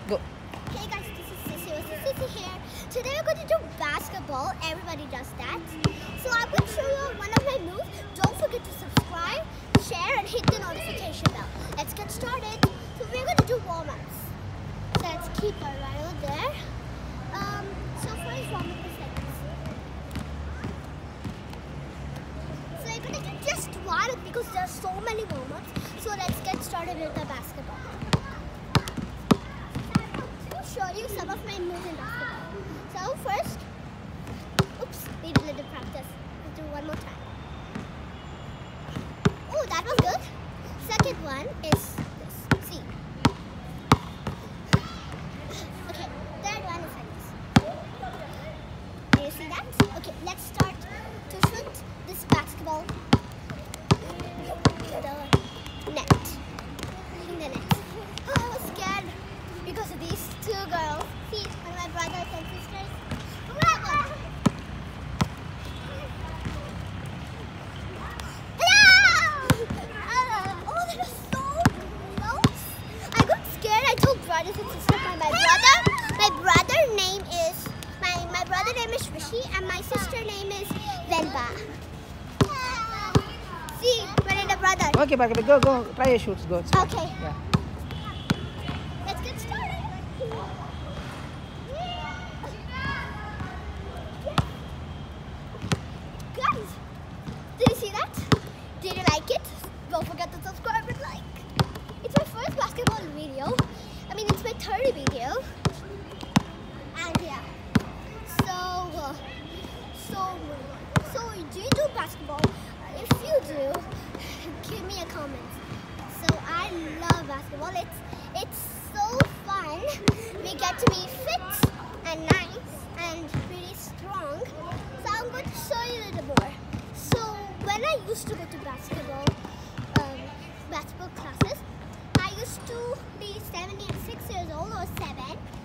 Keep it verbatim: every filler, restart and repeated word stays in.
Go. Hey guys, this is Sissy. What's the Sissy here? Today we're going to do basketball. Everybody does that. So I'm going to show you one of my moves. Don't forget to subscribe, share, and hit the notification bell. Let's get started. So we're going to do warm-ups. So let's keep our right over there. Um, so first warm-up is like this. So we're going to do just one because there are so many warm-ups. So let's get started with the basketball. Show you some of my moves in basketball. So first, oops, need a little practice. Let's do one more time. Oh, that was good. Second one is this. See. Okay, third one is like this. Do you see that? Okay, let's start to shoot this basketball in the net. In the net. Oh, I was scared because of these two girls. See, are my brothers and sisters. Brother! Uh, oh, that was so close. I got scared. I told brothers and sisters. My, my brother, my brother name is my my brother name is Rishi, and my sister name is Venba. See, we're in the brother. Okay, Parker, go, go. Try your shoots. Go. Okay. Yeah. Let's get started. Guys, did you see that? Did you like it? Don't forget to subscribe and like. It's my first basketball video. I mean, it's my third video. And yeah. So, uh, so, so do you do basketball? If you do, give me a comment. So I love basketball. It's it's so fun. We get to be fit and nice and really strong. So I'm going to show you a little more. So when I used to go to basketball, um, basketball classes, I used to be seven and six years old or seven.